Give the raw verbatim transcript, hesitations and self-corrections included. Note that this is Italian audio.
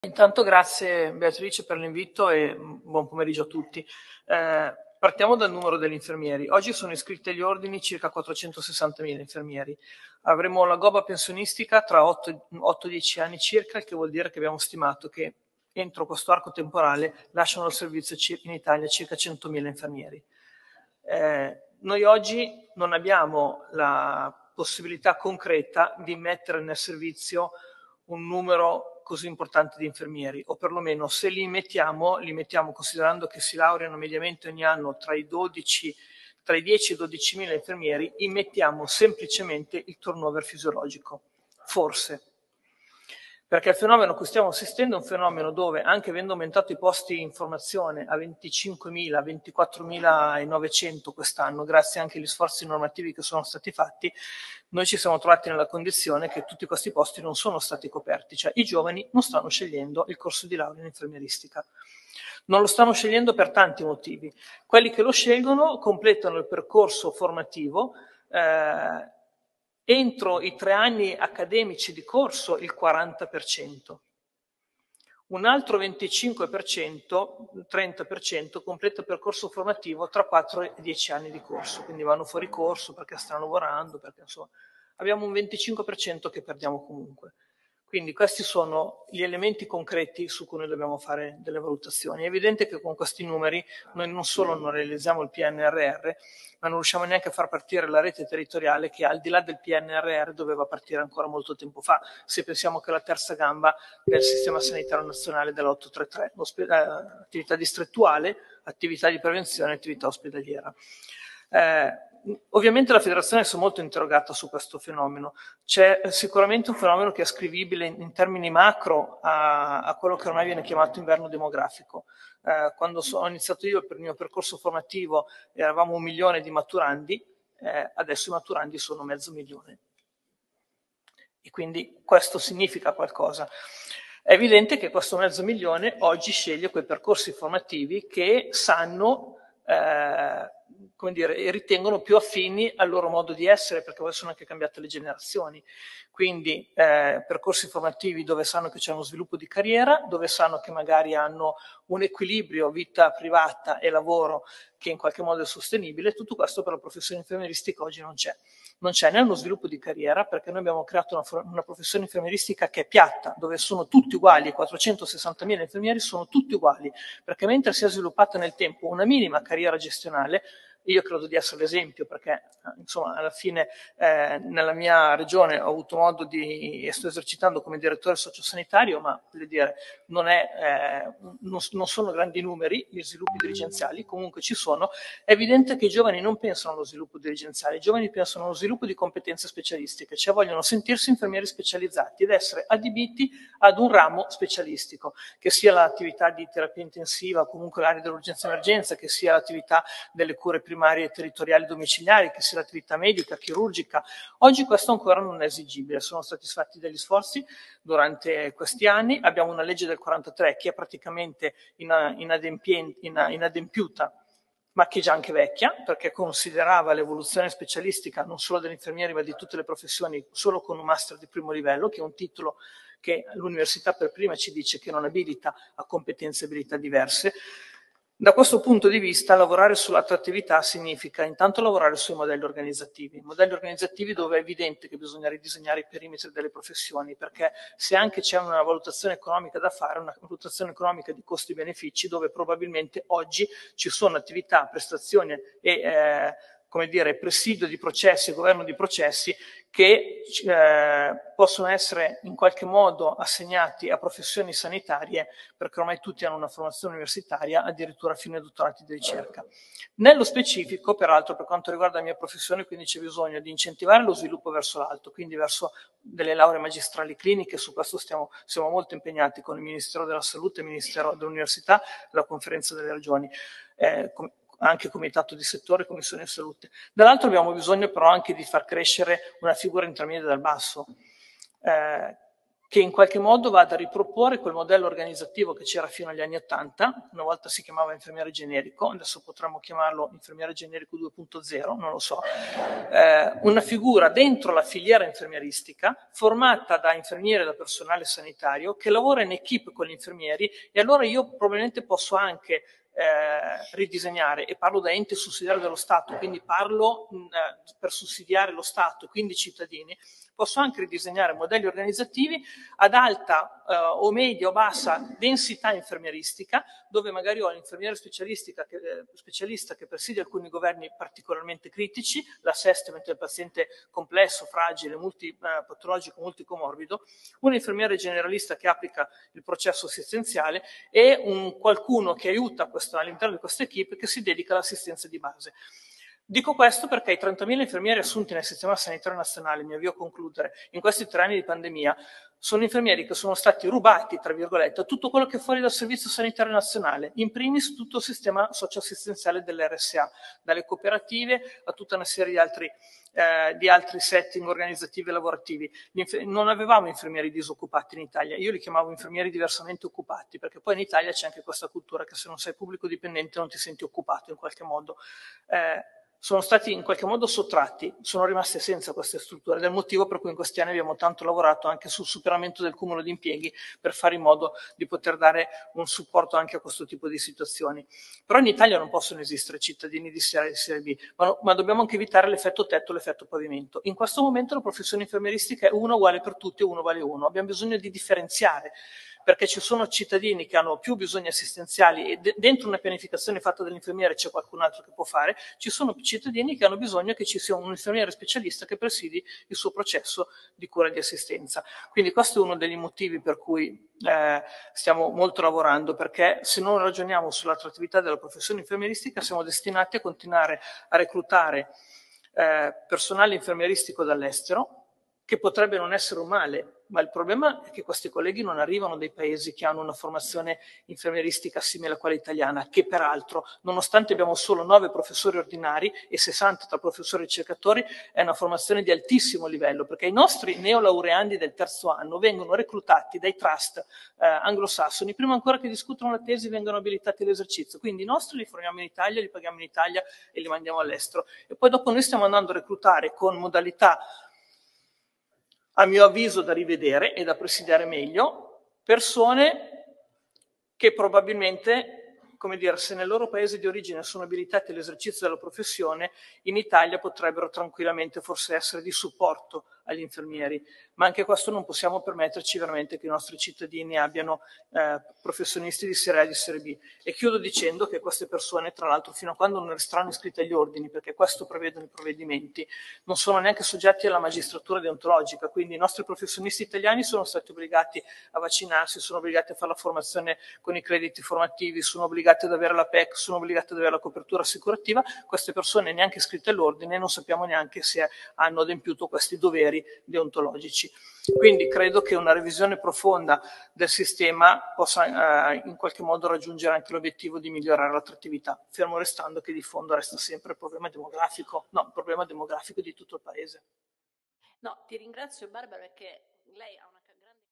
Intanto grazie Beatrice per l'invito e buon pomeriggio a tutti. Eh, partiamo dal numero degli infermieri. Oggi sono iscritti agli ordini circa quattrocentosessantamila infermieri. Avremo la gobba pensionistica tra otto dieci anni circa, il che vuol dire che abbiamo stimato che entro questo arco temporale lasciano il servizio in Italia circa centomila infermieri. Eh, noi oggi non abbiamo la possibilità concreta di mettere nel servizio un numero così importante di infermieri, o perlomeno se li mettiamo, li mettiamo considerando che si laureano mediamente ogni anno tra i dodici, tra i dieci e i dodicimila infermieri, immettiamo semplicemente il turnover fisiologico. Forse. Perché il fenomeno a cui stiamo assistendo è un fenomeno dove, anche avendo aumentato i posti in formazione a venticinquemila, ventiquattromilanovecento quest'anno, grazie anche agli sforzi normativi che sono stati fatti, noi ci siamo trovati nella condizione che tutti questi posti non sono stati coperti, cioè i giovani non stanno scegliendo il corso di laurea in infermieristica. Non lo stanno scegliendo per tanti motivi. Quelli che lo scelgono completano il percorso formativo, eh, entro i tre anni accademici di corso il quaranta per cento. Un altro venticinque per cento, trenta per cento completa il percorso formativo tra quattro e dieci anni di corso, quindi vanno fuori corso perché stanno lavorando, perché insomma abbiamo un venticinque per cento che perdiamo comunque. Quindi questi sono gli elementi concreti su cui noi dobbiamo fare delle valutazioni. È evidente che con questi numeri noi non solo non realizziamo il P N R R, ma non riusciamo neanche a far partire la rete territoriale che al di là del P N R R doveva partire ancora molto tempo fa, se pensiamo che la terza gamba del sistema sanitario nazionale della ottocentotrentatré, attività distrettuale, attività di prevenzione e attività ospedaliera. Eh, Ovviamente la federazione si è molto interrogata su questo fenomeno. C'è sicuramente un fenomeno che è ascrivibile in, in termini macro a, a quello che ormai viene chiamato inverno demografico. Eh, quando so, ho iniziato io per il mio percorso formativo eravamo un milione di maturandi, eh, adesso i maturandi sono mezzo milione. E quindi questo significa qualcosa. È evidente che questo mezzo milione oggi sceglie quei percorsi formativi che sanno eh, come dire, e ritengono più affini al loro modo di essere, perché poi sono anche cambiate le generazioni. Quindi eh, percorsi formativi dove sanno che c'è uno sviluppo di carriera, dove sanno che magari hanno un equilibrio vita privata e lavoro che in qualche modo è sostenibile. Tutto questo per la professione infermieristica oggi non c'è. Non c'è né uno sviluppo di carriera, perché noi abbiamo creato una, una professione infermieristica che è piatta, dove sono tutti uguali, i quattrocentosessantamila infermieri sono tutti uguali, perché mentre si è sviluppata nel tempo una minima carriera gestionale, io credo di essere l'esempio perché insomma alla fine eh, nella mia regione ho avuto modo di, e sto esercitando come direttore sociosanitario, ma voglio dire, non, è, eh, non, non sono grandi numeri gli sviluppi dirigenziali, comunque ci sono. È evidente che i giovani non pensano allo sviluppo dirigenziale, i giovani pensano allo sviluppo di competenze specialistiche, cioè vogliono sentirsi infermieri specializzati ed essere adibiti ad un ramo specialistico, che sia l'attività di terapia intensiva, comunque l'area dell'urgenza emergenza, che sia l'attività delle cure primarie e territoriali domiciliari, che sia l'attività medica, chirurgica. Oggi questo ancora non è esigibile, sono stati fatti degli sforzi durante questi anni, abbiamo una legge del quarantatré che è praticamente inadempiuta, ma che è già anche vecchia, perché considerava l'evoluzione specialistica non solo degli infermieri ma di tutte le professioni solo con un master di primo livello, che è un titolo che l'università per prima ci dice che non abilita a competenze e abilità diverse. Da questo punto di vista lavorare sull'attrattività significa intanto lavorare sui modelli organizzativi, modelli organizzativi dove è evidente che bisogna ridisegnare i perimetri delle professioni, perché se anche c'è una valutazione economica da fare, una valutazione economica di costi-benefici, dove probabilmente oggi ci sono attività, prestazioni e eh, come dire, presidio di processi e governo di processi che eh, possono essere in qualche modo assegnati a professioni sanitarie, perché ormai tutti hanno una formazione universitaria, addirittura fino ai dottorati di ricerca. Nello specifico, peraltro, per quanto riguarda la mia professione, quindi c'è bisogno di incentivare lo sviluppo verso l'alto, quindi verso delle lauree magistrali cliniche, su questo stiamo, siamo molto impegnati con il Ministero della Salute, il Ministero dell'Università, la Conferenza delle Regioni. Eh, anche comitato di settore, commissione di salute. Dall'altro abbiamo bisogno però anche di far crescere una figura intermedia dal basso. Eh, che in qualche modo vada a riproporre quel modello organizzativo che c'era fino agli anni ottanta, una volta si chiamava infermiere generico, adesso potremmo chiamarlo infermiere generico due punto zero, non lo so, eh, una figura dentro la filiera infermieristica formata da infermieri e da personale sanitario che lavora in equip con gli infermieri, e allora io probabilmente posso anche Eh, ridisegnare, e parlo da ente sussidiario dello Stato, quindi parlo mh, per sussidiare lo Stato, quindi i cittadini, posso anche ridisegnare modelli organizzativi ad alta eh, o media o bassa densità infermieristica, dove magari ho l'infermiere specialistica che, eh, specialista che presidia alcuni governi particolarmente critici, l'assessment del paziente complesso, fragile, multipatologico, eh, multicomorbido, un infermiere generalista che applica il processo assistenziale e un qualcuno che aiuta all'interno di questa equipe che si dedica all'assistenza di base. Dico questo perché i trentamila infermieri assunti nel sistema sanitario nazionale, mi avvio a concludere, in questi tre anni di pandemia, sono infermieri che sono stati rubati, tra virgolette, a tutto quello che è fuori dal Servizio Sanitario Nazionale, in primis tutto il sistema socioassistenziale dell'R S A, dalle cooperative a tutta una serie di altri, eh, di altri setting organizzativi e lavorativi. Non avevamo infermieri disoccupati in Italia, io li chiamavo infermieri diversamente occupati, perché poi in Italia c'è anche questa cultura che se non sei pubblico dipendente non ti senti occupato in qualche modo. Eh, sono stati in qualche modo sottratti, sono rimaste senza queste strutture, ed è il motivo per cui in questi anni abbiamo tanto lavorato anche sul superamento del cumulo di impieghi per fare in modo di poter dare un supporto anche a questo tipo di situazioni. Però in Italia non possono esistere cittadini di serie A e di serie B, ma, ma dobbiamo anche evitare l'effetto tetto, l'effetto pavimento. In questo momento la professione infermieristica è uno uguale per tutti e uno vale uno, abbiamo bisogno di differenziare, perché ci sono cittadini che hanno più bisogni assistenziali e de- dentro una pianificazione fatta dall'infermiere c'è qualcun altro che può fare, ci sono cittadini che hanno bisogno che ci sia un infermiere specialista che presidi il suo processo di cura e di assistenza. Quindi questo è uno degli motivi per cui eh, stiamo molto lavorando, perché se non ragioniamo sull'attrattività della professione infermieristica siamo destinati a continuare a reclutare eh, personale infermieristico dall'estero, che potrebbe non essere un male, ma il problema è che questi colleghi non arrivano dai paesi che hanno una formazione infermieristica simile a quella italiana, che peraltro, nonostante abbiamo solo nove professori ordinari e sessanta tra professori e ricercatori, è una formazione di altissimo livello, perché i nostri neolaureandi del terzo anno vengono reclutati dai trust eh, anglosassoni, prima ancora che discutano la tesi vengono abilitati all'esercizio, quindi i nostri li formiamo in Italia, li paghiamo in Italia e li mandiamo all'estero. E poi dopo noi stiamo andando a reclutare con modalità, a mio avviso, da rivedere e da presidiare meglio, persone che probabilmente, come dire, se nel loro paese di origine sono abilitati all'esercizio della professione, in Italia potrebbero tranquillamente forse essere di supporto agli infermieri, ma anche questo non possiamo permetterci veramente che i nostri cittadini abbiano eh, professionisti di serie A e di serie B. E chiudo dicendo che queste persone, tra l'altro, fino a quando non resteranno iscritte agli ordini, perché questo prevedono i provvedimenti, non sono neanche soggetti alla magistratura deontologica, quindi i nostri professionisti italiani sono stati obbligati a vaccinarsi, sono obbligati a fare la formazione con i crediti formativi, sono obbligati ad avere la P E C, sono obbligati ad avere la copertura assicurativa. Queste persone neanche iscritte all'ordine, non sappiamo neanche se hanno adempiuto questi doveri deontologici. Quindi credo che una revisione profonda del sistema possa eh, in qualche modo raggiungere anche l'obiettivo di migliorare l'attrattività, fermo restando che di fondo resta sempre il problema demografico, no, il problema demografico di tutto il paese. No, ti ringrazio Barbara perché lei ha una